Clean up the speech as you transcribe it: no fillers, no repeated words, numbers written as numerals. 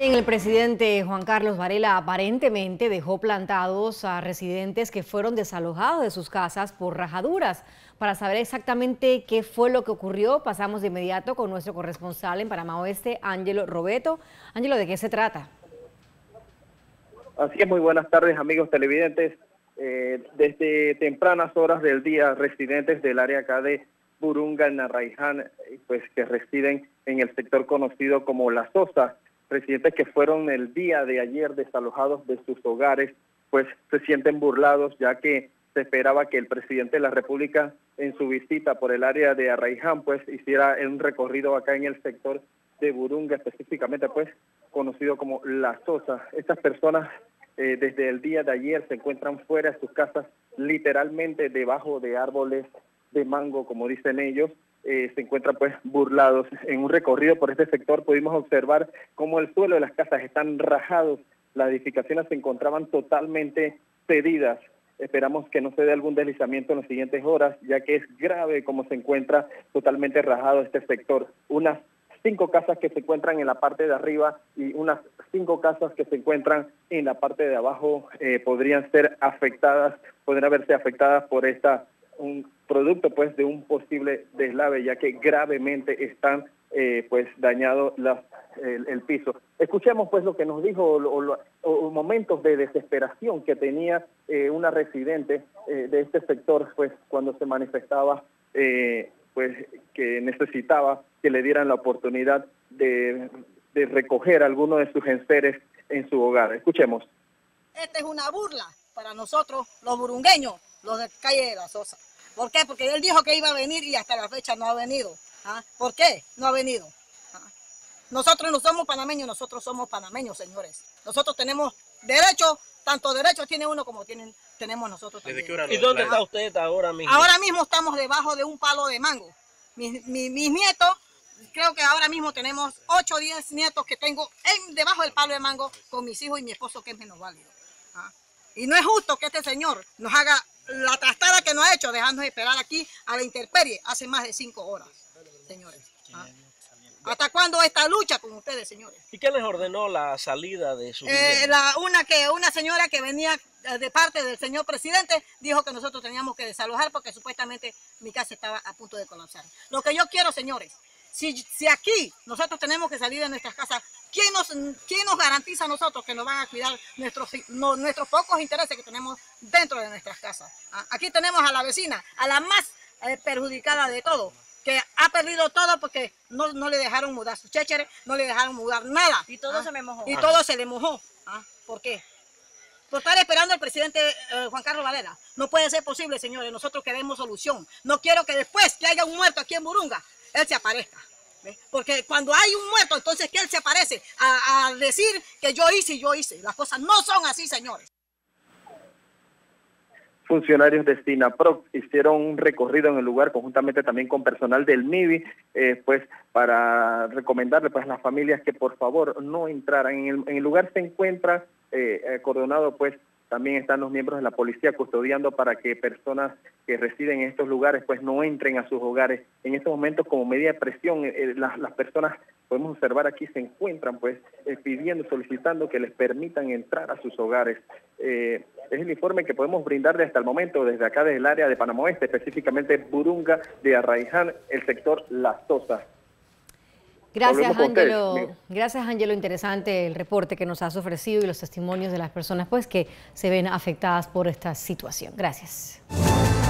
El presidente Juan Carlos Varela aparentemente dejó plantados a residentes que fueron desalojados de sus casas por rajaduras. Para saber exactamente qué fue lo que ocurrió, pasamos de inmediato con nuestro corresponsal en Panamá Oeste, Ángelo Robeto. Ángelo, ¿de qué se trata? Así es, muy buenas tardes, amigos televidentes. Desde tempranas horas del día, residentes del área acá de Burunga, en Arraiján, pues que residen en el sector conocido como La Sosa, residentes que fueron el día de ayer desalojados de sus hogares, pues se sienten burlados, ya que se esperaba que el presidente de la República, en su visita por el área de Arraiján, pues hiciera un recorrido acá en el sector de Burunga, específicamente pues conocido como La Sosa. Estas personas desde el día de ayer se encuentran fuera de sus casas, literalmente debajo de árboles de mango, como dicen ellos. Se encuentran pues burlados. En un recorrido por este sector pudimos observar cómo el suelo de las casas están rajados, las edificaciones se encontraban totalmente cedidas. Esperamos que no se dé algún deslizamiento en las siguientes horas, ya que es grave como se encuentra totalmente rajado este sector. Unas 5 casas que se encuentran en la parte de arriba y unas 5 casas que se encuentran en la parte de abajo podrían verse afectadas por un producto pues de un posible deslave, ya que gravemente están pues dañados el piso. Escuchemos pues lo que nos dijo, momentos de desesperación que tenía una residente de este sector, pues cuando se manifestaba pues que necesitaba que le dieran la oportunidad de recoger alguno de sus enseres en su hogar. Escuchemos. Esta es una burla para nosotros, los burungueños, los de calle de La Sosa. ¿Por qué? Porque él dijo que iba a venir y hasta la fecha no ha venido. ¿Ah? ¿Por qué no ha venido? ¿Ah? Nosotros no somos panameños, nosotros somos panameños, señores. Nosotros tenemos derechos, tanto derechos tiene uno como tenemos nosotros también. ¿Desde qué hora? ¿Y dónde está usted ahora mismo? Ahora mismo estamos debajo de un palo de mango. Mis nietos, creo que ahora mismo tenemos 8 o 10 nietos que tengo debajo del palo de mango con mis hijos y mi esposo, que es menos válido. ¿Ah? Y no es justo que este señor nos haga la trastada que nos ha hecho, dejándonos esperar aquí a la intemperie hace más de 5 horas, señores. ¿Ah? ¿Hasta cuándo esta lucha con ustedes, señores? ¿Y qué les ordenó la salida de su vivienda? Una señora que venía de parte del señor presidente dijo que nosotros teníamos que desalojar porque supuestamente mi casa estaba a punto de colapsar. Lo que yo quiero, señores, si aquí nosotros tenemos que salir de nuestras casas, ¿quién nos garantiza a nosotros que nos van a cuidar nuestros pocos intereses que tenemos dentro de nuestras casas? ¿Ah? Aquí tenemos a la vecina, a la más perjudicada de todo, que ha perdido todo porque no le dejaron mudar sus chécheres, no le dejaron mudar nada. Y todo se me mojó. Y todo se le mojó. ¿Ah? ¿Por qué? Por estar esperando al presidente Juan Carlos Varela. No puede ser posible, señores. Nosotros queremos solución. No quiero que después que haya un muerto aquí en Burunga, él se aparezca. ¿Ves? Porque cuando hay un muerto, entonces que él se aparece a decir que yo hice. Las cosas no son así, señores. Funcionarios de SINAPROC hicieron un recorrido en el lugar conjuntamente también con personal del MIBI, pues para recomendarle pues a las familias que por favor no entraran. En el lugar se encuentra acordonado, pues también están los miembros de la policía custodiando para que personas que residen en estos lugares pues no entren a sus hogares. En estos momentos, como medida de presión, las personas, podemos observar aquí, se encuentran pues pidiendo, solicitando que les permitan entrar a sus hogares. Es el informe que podemos brindarle hasta el momento desde acá, desde el área de Panamá Oeste, específicamente Burunga de Arraiján, el sector La Sosa. Gracias, Ángelo. Gracias, Ángelo. Interesante el reporte que nos has ofrecido y los testimonios de las personas pues que se ven afectadas por esta situación. Gracias.